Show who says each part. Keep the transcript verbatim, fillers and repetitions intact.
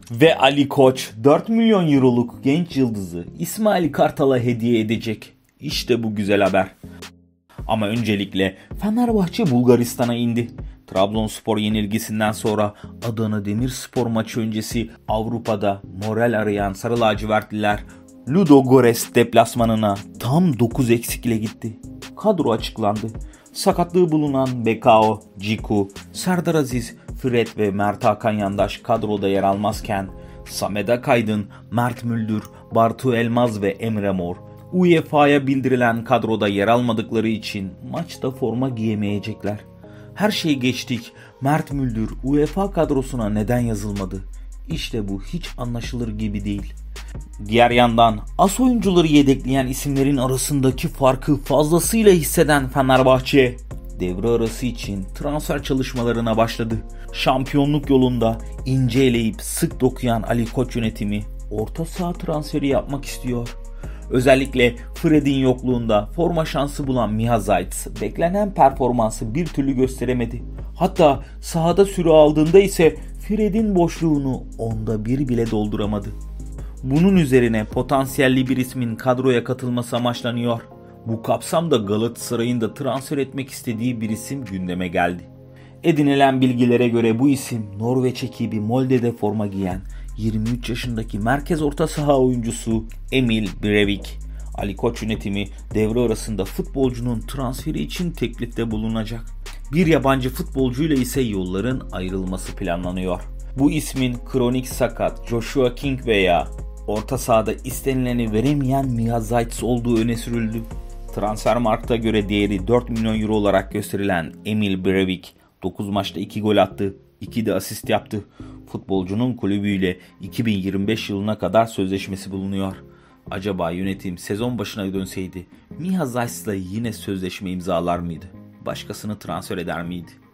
Speaker 1: Ve Ali Koç dört milyon euroluk genç yıldızı İsmail Kartal'a hediye edecek. İşte bu güzel haber. Ama öncelikle Fenerbahçe Bulgaristan'a indi. Trabzonspor yenilgisinden sonra Adana Demirspor maçı öncesi Avrupa'da moral arayan Sarı Lacivertliler Ludogorets deplasmanına tam dokuz eksikle gitti. Kadro açıklandı. Sakatlığı bulunan Bekao, Ciku, Serdar Aziz, Fred ve Mert Hakan Yandaş kadroda yer almazken Samet Akaydın, Mert Müldür, Bartu Elmaz ve Emre Mor U E F A'ya bildirilen kadroda yer almadıkları için maçta forma giyemeyecekler. Her şeyi geçtik. Mert Müldür U E F A kadrosuna neden yazılmadı? İşte bu hiç anlaşılır gibi değil. Diğer yandan as oyuncuları yedekleyen isimlerin arasındaki farkı fazlasıyla hisseden Fenerbahçe devre arası için transfer çalışmalarına başladı. Şampiyonluk yolunda ince eleyip sık dokuyan Ali Koç yönetimi orta saha transferi yapmak istiyor. Özellikle Fred'in yokluğunda forma şansı bulan Miha Zayt beklenen performansı bir türlü gösteremedi. Hatta sahada süre aldığında ise Fred'in boşluğunu onda bir bile dolduramadı. Bunun üzerine potansiyelli bir ismin kadroya katılması amaçlanıyor. Bu kapsamda Galatasaray'ın da transfer etmek istediği bir isim gündeme geldi. Edinilen bilgilere göre bu isim Norveç ekibi Molde'de forma giyen yirmi üç yaşındaki merkez orta saha oyuncusu Emil Breivik. Ali Koç yönetimi devre arasında futbolcunun transferi için teklifte bulunacak. Bir yabancı futbolcuyla ise yolların ayrılması planlanıyor. Bu ismin kronik sakat Joshua King veya orta sahada istenileni veremeyen Miha Zayt olduğu öne sürüldü. Transfermarkt'a göre değeri dört milyon euro olarak gösterilen Emil Breivik dokuz maçta iki gol attı, iki de asist yaptı. Futbolcunun kulübüyle iki bin yirmi beş yılına kadar sözleşmesi bulunuyor. Acaba yönetim sezon başına dönseydi Miha Zayt'la yine sözleşme imzalar mıydı? Başkasını transfer eder miydi?